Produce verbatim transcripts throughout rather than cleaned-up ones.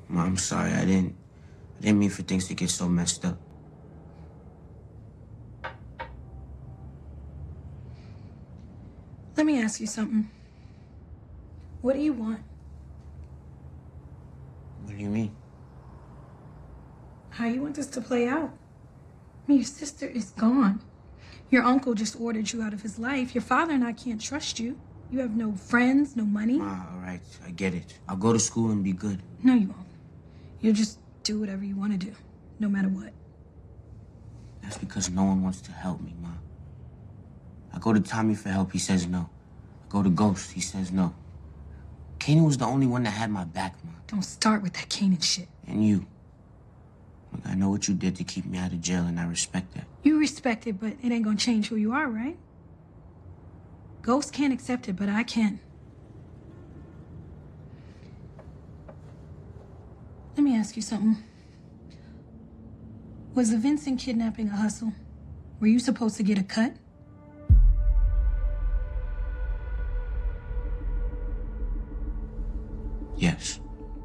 Ma, I'm sorry. I didn't... I didn't mean for things to get so messed up. Let me ask you something. What do you want? What do you mean? How you want this to play out? I mean, your sister is gone. Your uncle just ordered you out of his life. Your father and I can't trust you. You have no friends, no money. Ma, all right. I get it. I'll go to school and be good. No, you won't. You'll just do whatever you want to do, no matter what. That's because no one wants to help me, Ma. I go to Tommy for help, he says no. I go to Ghost, he says no. Kanan was the only one that had my back, Ma. Don't start with that Kanan shit. And you. Look, I know what you did to keep me out of jail, and I respect that. You respect it, but it ain't gonna change who you are, right? Ghost can't accept it, but I can. Let me ask you something. Was the Vincent kidnapping a hustle? Were you supposed to get a cut? Yes.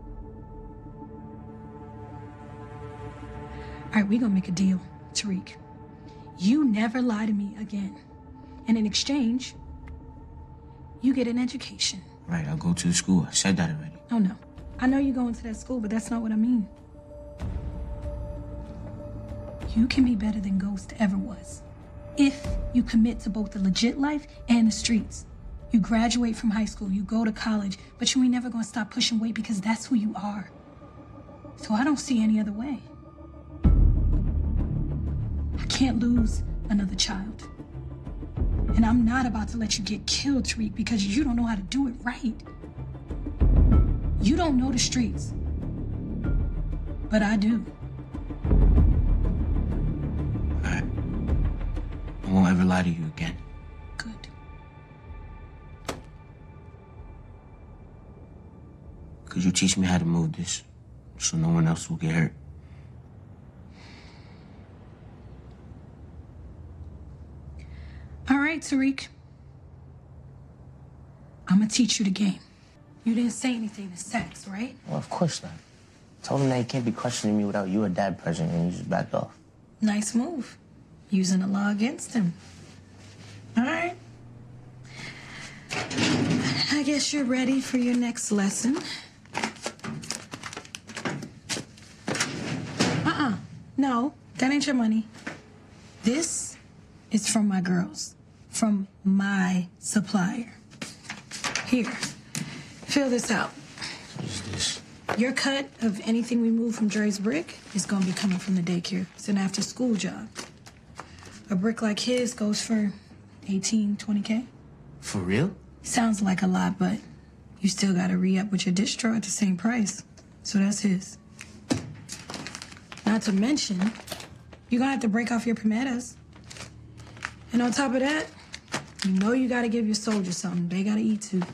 All right, we're gonna make a deal, Tariq. You never lie to me again. And in exchange, you get an education. Right, I'll go to the school. I said that already. Oh, no. I know you're going to that school, but that's not what I mean. You can be better than Ghost ever was. If you commit to both the legit life and the streets. You graduate from high school, you go to college, but you ain't never gonna stop pushing weight because that's who you are. So I don't see any other way. I can't lose another child. And I'm not about to let you get killed, Tariq, because you don't know how to do it right. You don't know the streets. But I do. All right. I won't ever lie to you again. Good. Could you teach me how to move this so no one else will get hurt? All right, Tariq. I'm gonna teach you the game. You didn't say anything to Sex, right? Well, of course not. I told him that he can't be questioning me without you or Dad present, and he just backed off. Nice move. Using the law against him. All right. I guess you're ready for your next lesson. Uh-uh. No, that ain't your money. This is from my girls. From my supplier. Here. Fill this out. What is this? Your cut of anything we move from Dre's brick is gonna be coming from the daycare. It's an after-school job. A brick like his goes for eighteen, twenty K. For real? Sounds like a lot, but you still gotta re-up with your distro at the same price. So that's his. Not to mention, you're gonna have to break off your primeras. And on top of that, you know you gotta give your soldiers something. They gotta eat too.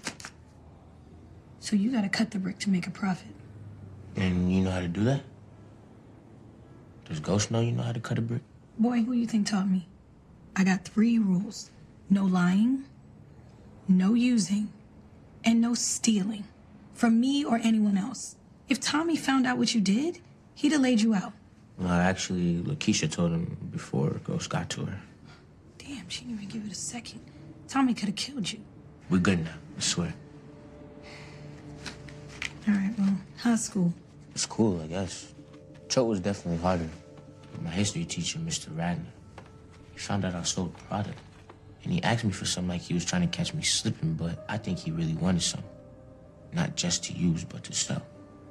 So you gotta cut the brick to make a profit. And you know how to do that? Does Ghost know you know how to cut a brick? Boy, who you think taught me? I got three rules. No lying, no using, and no stealing. From me or anyone else. If Tommy found out what you did, he'd have laid you out. Well, actually, Lakeisha told him before Ghost got to her. Damn, she didn't even give it a second. Tommy could have killed you. We're good now, I swear. All right, well, how's school? It's cool, I guess. Choate was definitely harder. My history teacher, Mister Radner, he found out I sold product. And he asked me for something like he was trying to catch me slipping, but I think he really wanted some. Not just to use, but to sell.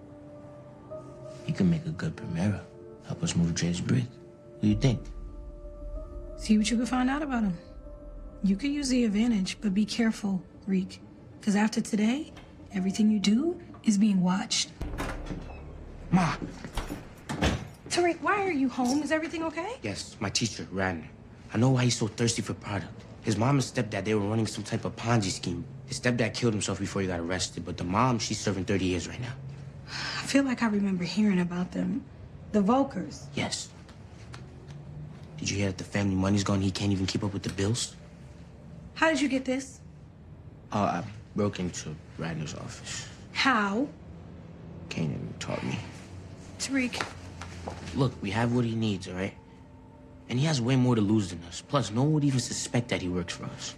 He could make a good Primera. Help us move Dre's brick. What do you think? See what you can find out about him. You could use the advantage, but be careful, Reek. Because after today, everything you do is being watched. Ma! Tariq, why are you home? Is everything okay? Yes, my teacher, Radner. I know why he's so thirsty for product. His mom and stepdad, they were running some type of Ponzi scheme. His stepdad killed himself before he got arrested, but the mom, she's serving thirty years right now. I feel like I remember hearing about them. The Volkers. Yes. Did you hear that the family money's gone? He can't even keep up with the bills? How did you get this? Uh, I broke into Radner's office. How? Kanan told taught me. Tariq. Look, we have what he needs, all right? And he has way more to lose than us. Plus, no one would even suspect that he works for us.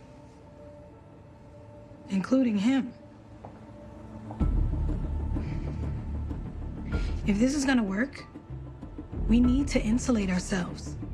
Including him. If this is gonna work, we need to insulate ourselves.